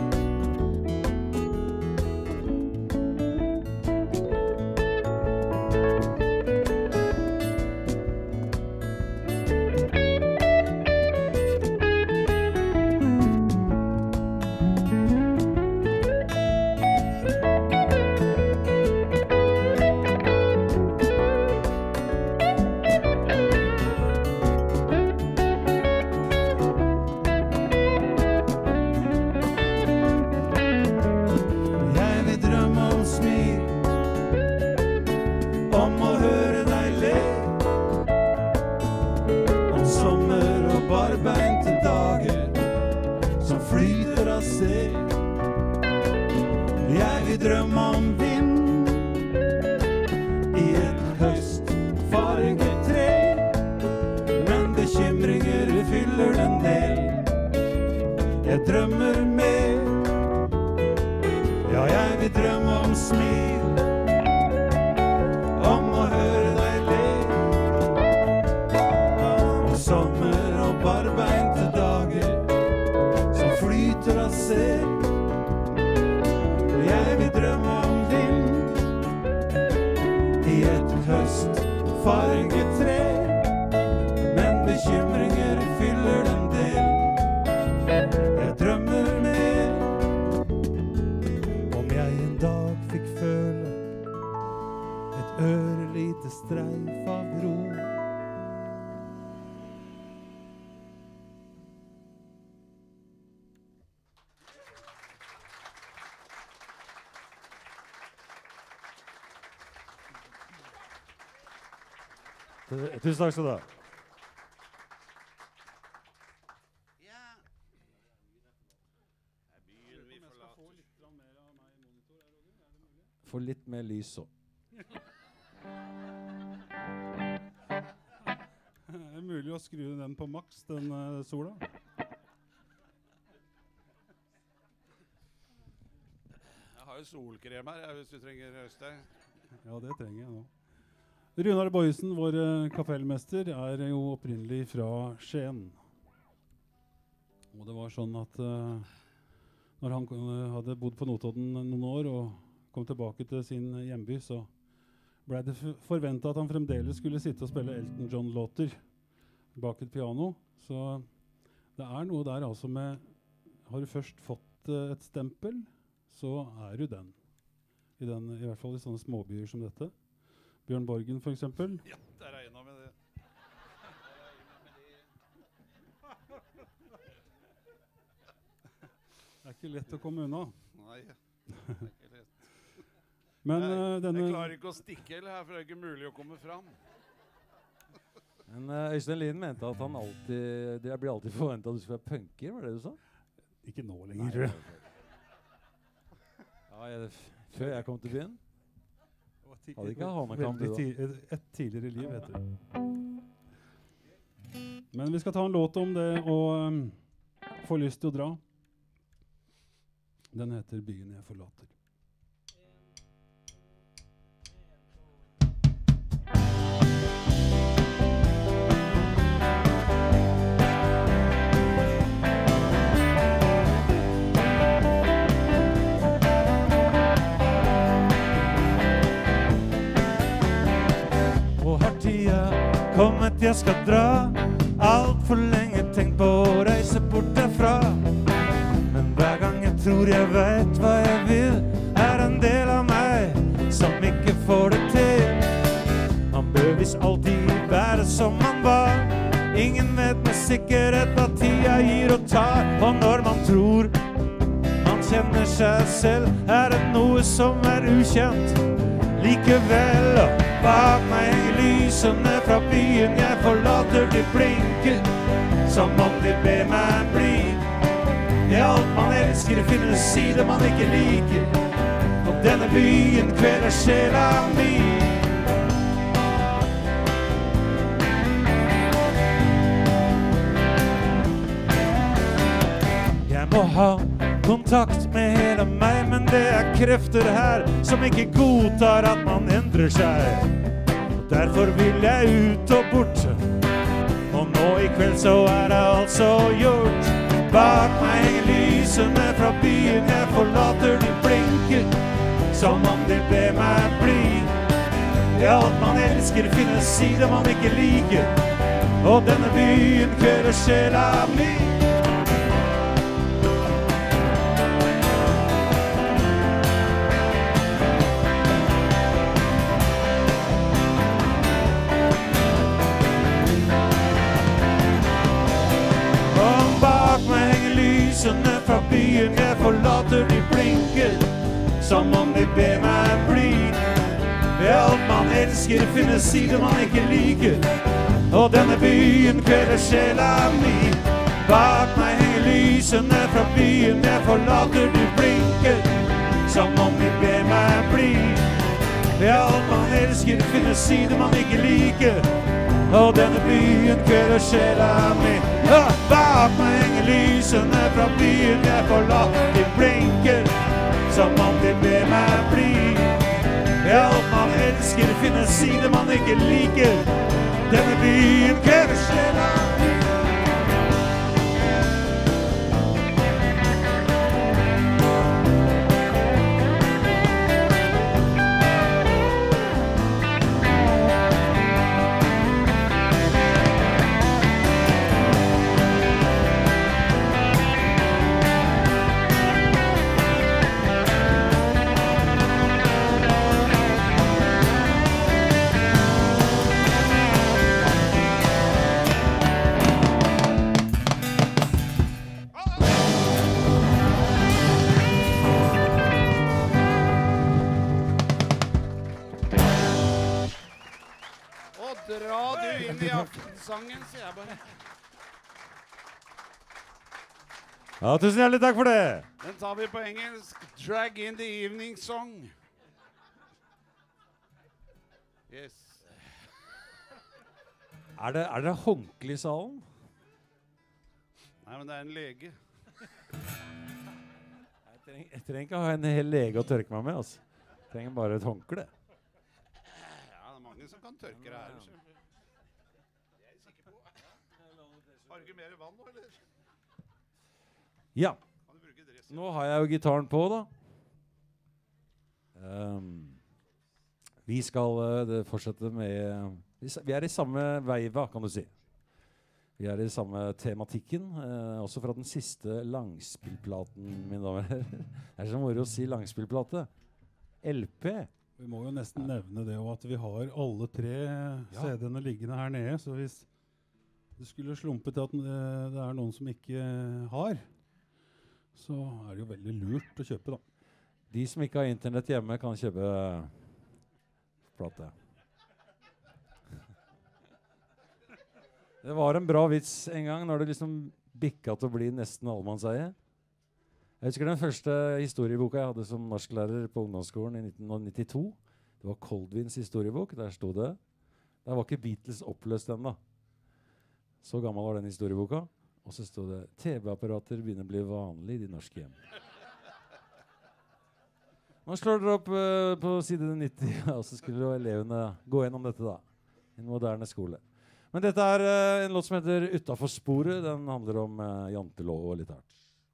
B: Tusen takk skal du ha.
C: Ja.
A: Få litt mer lys så.
B: Det mulig å skru den på maks, den sola.
C: Jeg har jo solkrem her, hvis du trenger Øystein.
B: Ja, det trenger jeg nå. Runar Boysen, vår kapellmester, jo opprinnelig fra Skien. Og det var sånn at når han hadde bodd på Notodden noen år og kom tilbake til sin hjemby, så ble det forventet at han fremdeles skulle sitte og spille Elton John-låter bak et piano. Så det noe der altså med, har du først fått et stempel, så du den. I hvert fall i sånne småbyer som dette. Bjørn Borgen for eksempel.
C: Ja, der jeg innom med det.
B: Det ikke lett å komme unna.
C: Nei, det ikke lett.
B: Men
C: jeg klarer ikke å stikke her, for det ikke mulig å komme fram.
A: Men Øystein Lien mente at han alltid, det blir alltid forventet at du skulle være punker, var det du sa?
B: Ikke nå lenger, tror jeg.
A: Ja, før jeg kom til byen. Hadde ikke hanekamp, du da?
B: Et tidligere liv, heter det. Men vi skal ta en låt om det å få lyst til å dra. Den heter Byen jeg forlater.
A: Kommet, jeg skal dra. Alt for lenge tenkt på å reise bort derfra. Men hver gang jeg tror jeg vet hva jeg vil, en del av meg som ikke får det til. Man bør visst alltid være som man var. Ingen vet med sikkerhet hva tida gir og tar. Og når man tror man kjenner seg selv, det noe som ukjent. Likevel, bak meg henger lysene fra byen jeg forlater. De blinker som om de ber meg bli. I alt man elsker finnes sider man ikke liker, og denne byen kveler sjela mi. Jeg må ha kontakt med hele meg, men det krefter her som ikke godtar at man endrer seg. Og derfor vil jeg ut og bort, og nå i kveld så det altså gjort. Bak meg henger lysene fra byen jeg forlater. De blinker som om de ber meg bli. I alt man elsker finnes sider man ikke liker, og denne byen kveler sjela mi. Fra byen jeg forlater, de blinker som om de ber meg bli. I alt man elsker finnes sider man ikke liker, og denne byen kveler sjela mi. Bak meg henger lysene fra byen jeg forlater, de blinker som om de ber meg bli. I alt man elsker finnes sider man ikke liker, og denne byen kveler sjela mi. Bak meg henger lysene fra byen jeg forlater. De blinker som om de ber meg bli. I alt man elsker finnes sider man ikke liker, denne byen kveler sjela mi.
C: Dra du inn i aftensangen, sier jeg bare.
A: Ja, tusen hjertelig takk for det.
C: Den tar vi på engelsk. Drag in the evening song. Yes.
A: Er det håndkle i salen?
C: Nei, men det er en lege.
A: Jeg trenger ikke ha en hel lege å tørke meg med, altså. Jeg trenger bare et håndkle.
C: Ja, det er mange som kan tørke det her. Jeg er sikker på. Har du ikke mer vann nå, eller?
A: Ja.
C: Kan du bruke dress?
A: Nå har jeg jo gitaren på, da. Vi skal fortsette med... Vi er i samme veiva, kan du si. Vi er i samme tematikken, også fra den siste langspillplaten, mine damer. Det er så moro å si langspillplate. LP.
B: Vi må jo nesten nevne det, og at vi har alle 3 CD-ene liggende her nede, så hvis det skulle slumpe til at det er noen som ikke har, så er det jo veldig lurt å kjøpe, da.
A: De som ikke har internett hjemme kan kjøpe plate. Det var en bra vits en gang, når det liksom bikket til å bli nesten allemannseie. Jeg husker den første historieboka jeg hadde som norsklærer på ungdomsskolen i 1992. Det var Coldwins historiebok, der stod det. Der var ikke Beatles oppløst ennå. Så gammel var den historieboka. Og så stod det, TV-apparater begynner å bli vanlig i de norske hjem. Nå slår dere opp på side 90, og så skulle elevene gå gjennom dette da. I en moderne skole. Men dette er en låt som heter Utenfor sporet. Den handler om jantelov og litt hardt.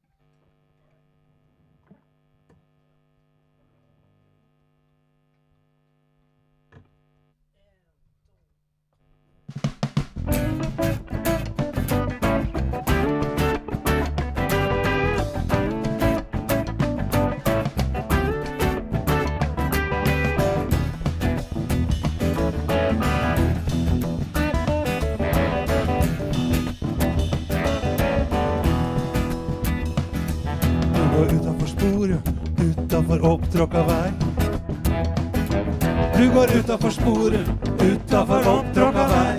B: Utenfor opptråkka vei. Du går utenfor sporet, utenfor opptråkka vei.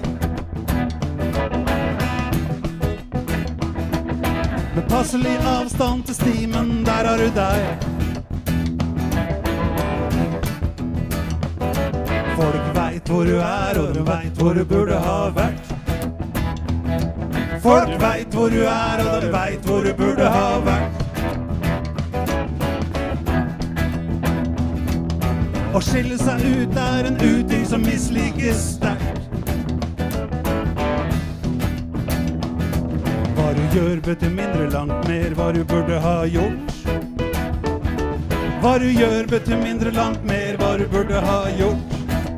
B: Med passelig avstand til stimen, der har du deg. Folk vet hvor du er, og de vet hvor du burde ha vært. Folk vet hvor du er, og de vet hvor du burde ha vært. Å skille seg ut er en uting som mislikes sterkt. Hva du gjør betyr mindre langt mer hva du burde ha gjort. Hva du gjør betyr mindre langt mer hva du burde ha gjort.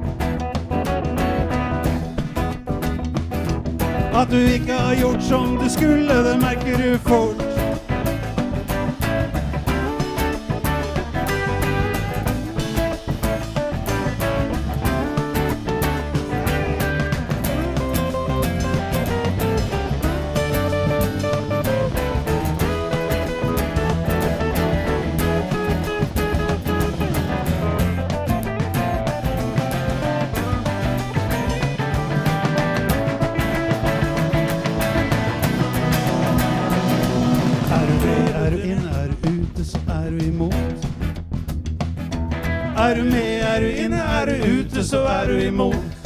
B: At du ikke har gjort som du skulle, det merker du fort. Er du med, er du inne, er du ute, så er du imot.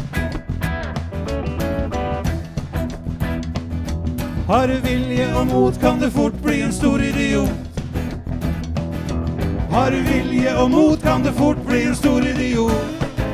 B: Har du vilje og mot, kan du fort bli en stor idiot. Har du vilje og mot, kan du fort bli en stor idiot.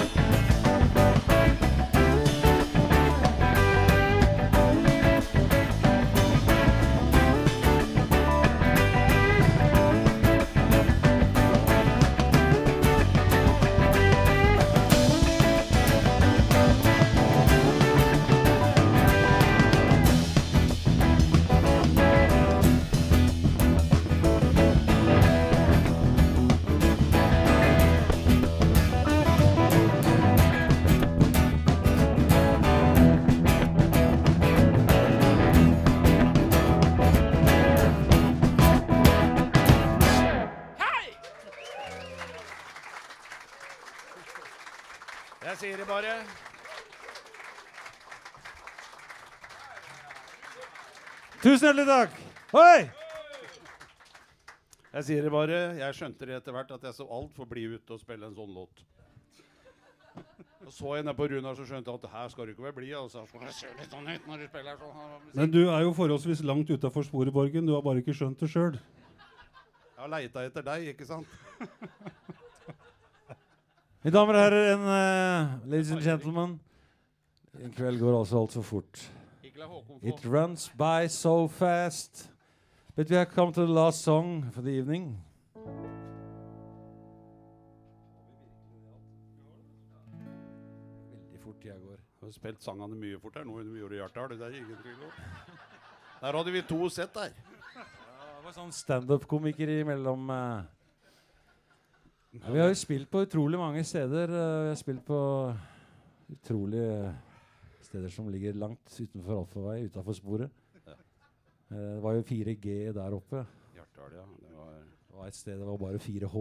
C: Jeg sier det bare.
A: Tusen hjertelig takk. Hoi!
C: Jeg sier det bare, jeg skjønte det etter hvert at jeg så alt for bli ute og spille en sånn låt. Og så jeg ned på Runar, så skjønte jeg at her skal du ikke være bli, og så skal jeg se litt sånn ut når du spiller sånn.
B: Men du jo forholdsvis langt utenfor sporet, Borgen. Du har bare ikke skjønt det selv.
C: Jeg har leita etter deg, ikke sant?
A: Mine damer og herrer, ladies and gentlemen, en kveld går altså alt så fort. It runs by so fast. But we have come to the last song for the evening. Veldig fort jeg går.
C: Jeg har spilt sangene mye fortere nå enn vi gjorde i Hjartdal. Det ingen tvil om. Der hadde vi 2 sett der.
A: Ja, det var sånn stand-up-komiker imellom. Ja, vi har jo spilt på utrolig mange steder. Vi har spilt på utrolige steder som ligger langt utenfor allfarvei, utenfor sporet. Det var jo 4G der oppe.
C: Hjartdal, ja. Det
A: var et sted det var bare 4H.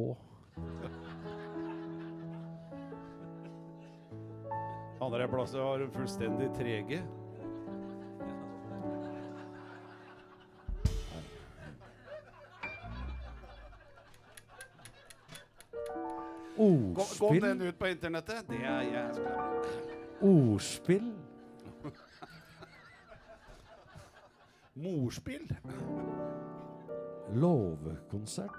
C: Andre plasser var fullstendig 3G.
A: Ordspill.
C: Kom den ut på internettet? Det jeg skal.
A: Ordspill.
C: Morspill.
A: Lovekonsert.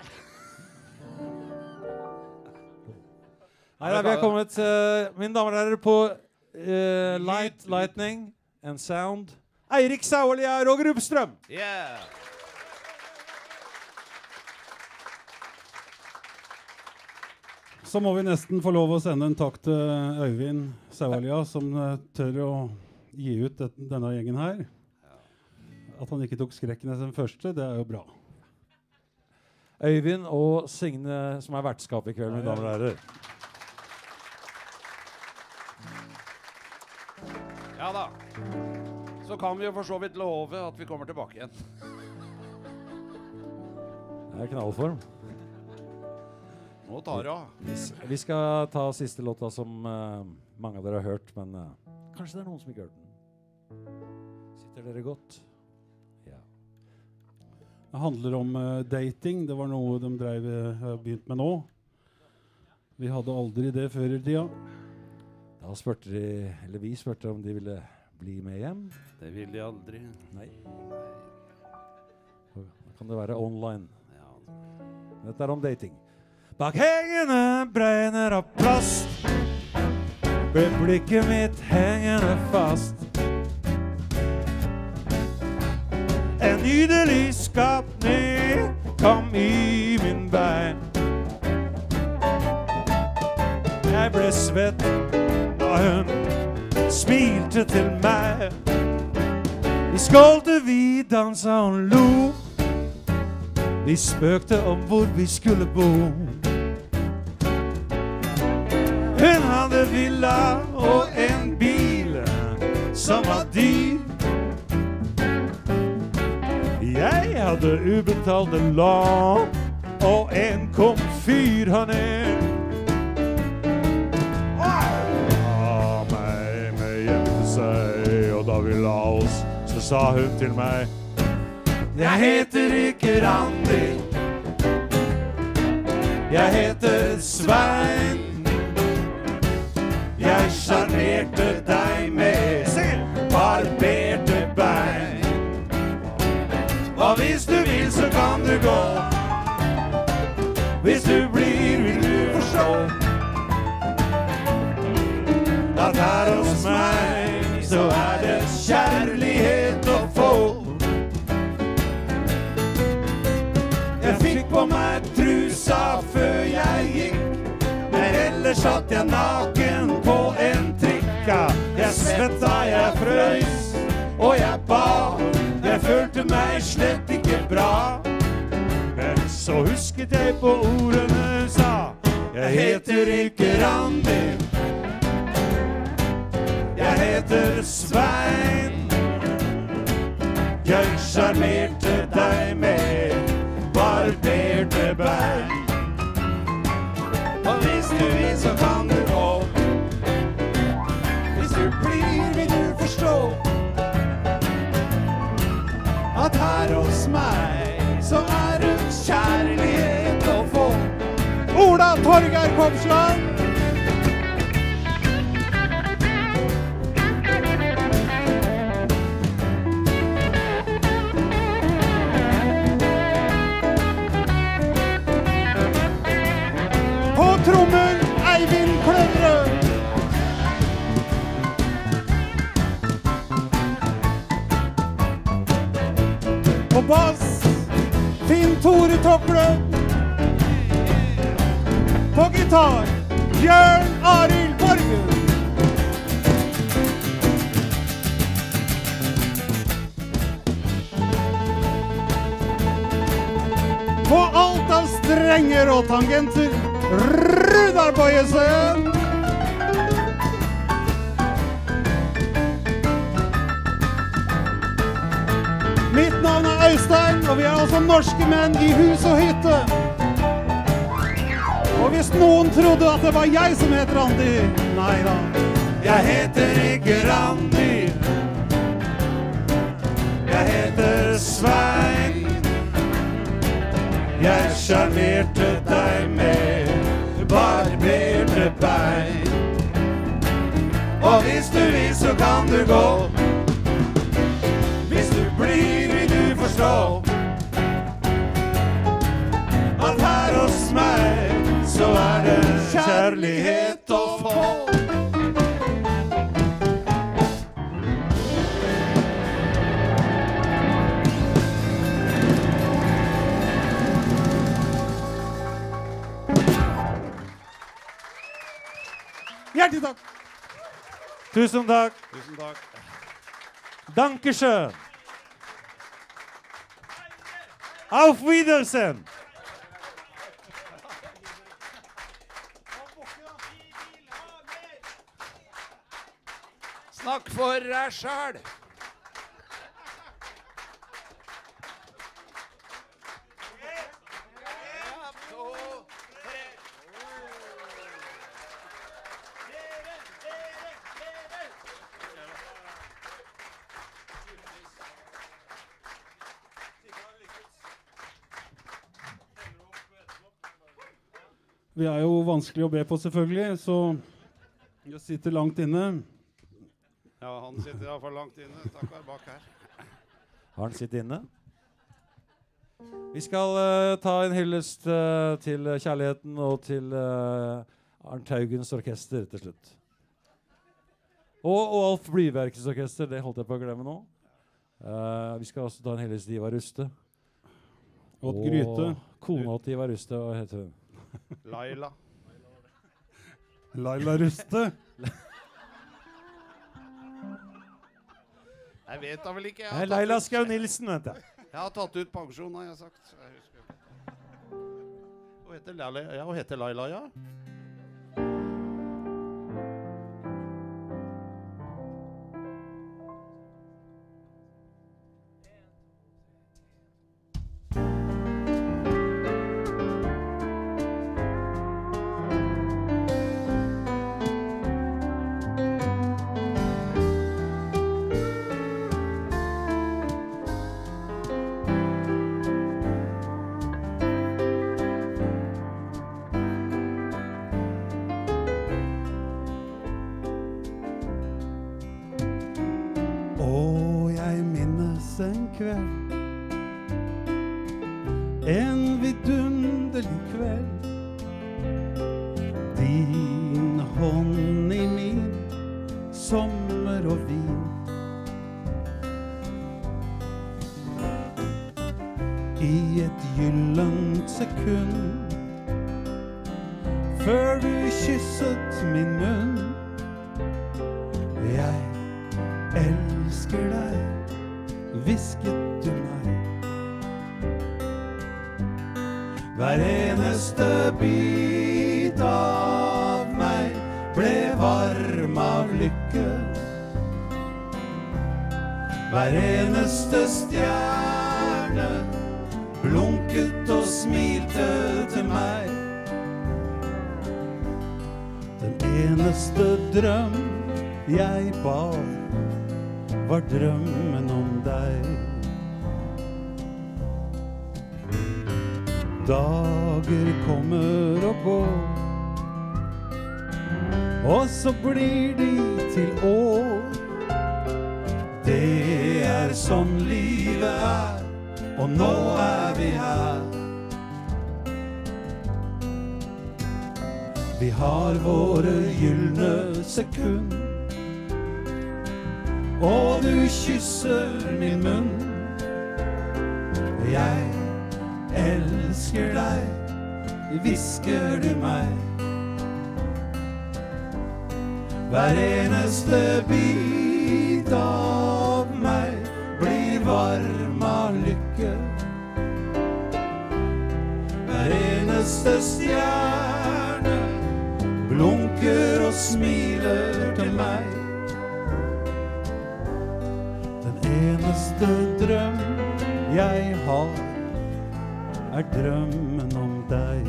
A: Nei, vi har kommet, mine damer og herrer, på Lightning and Sound. Eirik Sauerlia og Roger Uppstrøm.
C: Yeah.
B: Så må vi nesten få lov å sende en takk til Øyvind Sauerlia, som tør å gi ut denne gjengen her. At han ikke tok skrekken som første, det jo bra.
A: Øyvind og Signe, som vertskap i kveld, mine damer og herrer.
C: Ja da. Så kan vi jo for så vidt love at vi kommer tilbake igjen.
A: Det knallform.
C: Nå tar det av.
A: Vi skal ta siste låta som mange av dere har hørt, men kanskje det noen som ikke har hørt den. Sitter dere godt?
B: Det handler om dating. Det var noe de begynt med nå. Vi hadde aldri det før i tida.
A: Da spurte vi spurte om de ville bli med hjem.
C: Det vil de aldri.
A: Nei. Da kan det være online.
C: Ja.
A: Dette om dating. Bak hengende bregner av plast ble blikket mitt hengende fast. En nydelig skapning kom i min bein. Jeg ble svett da hun smilte til meg. Vi skålte, vi dansa og lo. Vi spøkte om hvor vi skulle bo. Hun hadde villa og en bil som var dyr. Jeg hadde ubetalte lån og en komfyr, honey. Meg med hjem til seg, og da vi la oss, så sa hun til meg: jeg heter ikke Randi, jeg heter Svein. Jeg sjarmerte deg med barberte bein. Og hvis du vil, så kan du gå. Hvis du blir, vil du forstå at her hos meg så det kjærlighet å få. Jeg fikk på meg trusa før jeg gikk, men ellers satt jeg naken på en trikka. Jeg svetta, jeg frøys, og jeg ba. Jeg følte meg slett ikke bra. Men så husket jeg på ordene hun sa: jeg heter ikke Randi, jeg heter Svein. Jeg sjarmerte deg med barberte bein. Og hvis du vil, så kan du gå. Hvis du blir, vil du forstå at her hos meg så det kjærlighet.
B: Torgeir Kopsland. På trommen Eivind Kløvre. På bass Finn Tore Tokle. På gitar Bjørn Arild Borgen. På alt av strenger og tangenter Rudar Bøyesen. Mitt navn Øystein, og vi altså norske menn i hus og hytte. Og hvis noen trodde at det var jeg som het Randi, nei da.
A: Jeg heter ikke Randi. Jeg heter Svein. Jeg sjarmerte deg med barberte bein. Og hvis du vil, så kan du gå. Hvis du blir, vil du forstå at her hos meg så det kjærlighet å få.
B: Hjertelig takk.
A: Tusen takk.
C: Tusen takk.
A: Dankeschön. Auf Wiedersehen.
C: Snakk for deg selv.
B: Vi jo vanskelig å be på selvfølgelig, så jeg sitter langt inne.
C: Ja, han sitter i hvert fall langt inne. Takk bak her.
A: Har han sitt inne? Vi skal ta en hyllest til kjærligheten og til Arnt Haugens orkester til slutt. Og Alf Blyverkes orkester, det holdt jeg på å glemme nå. Vi skal også ta en hyllest til Ivar Ruste.
B: Og Gryte.
A: Kona til Ivar Ruste, hva heter hun?
C: Laila.
B: Laila Ruste.
C: Jeg vet da vel ikke.
A: Laila Skau Nilsen, vet jeg.
C: Jeg har tatt ut pensjon, har jeg sagt. Jeg husker. Hun heter Laila, ja, hun heter Laila, ja.
B: Kveld. En vidunderlig kveld. Din hånd i min, sommer og vin. I et gyllent sekund, før du kysset min munn. Jeg elsker deg, hvisket du meg. Hver eneste bit av meg ble varm av lykke. Hver eneste stjerne blunket og smilte til meg. Den eneste drøm jeg bar var drømmen om deg. Dager kommer og går, og så blir de til år. Det sånn livet og nå vi her. Vi har våre gyllene sekund, og du kysser min munn. Jeg elsker deg, hvisker du meg. Hver eneste bit av meg blir varm av lykke. Hver eneste stjerne blunker og smiler til meg. Den eneste drøm jeg har drømmen om deg.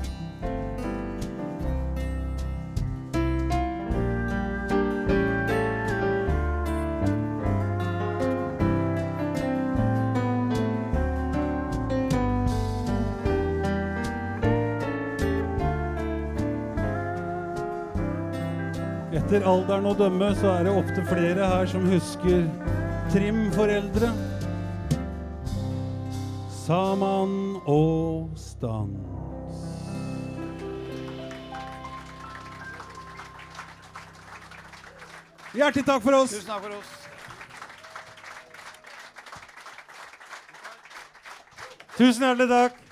B: Etter alderen å dømme så det ofte flere her som husker trimforeldre. Saman og stans. Hjertelig takk for oss.
C: Tusen takk for oss.
A: Tusen hjertelig takk.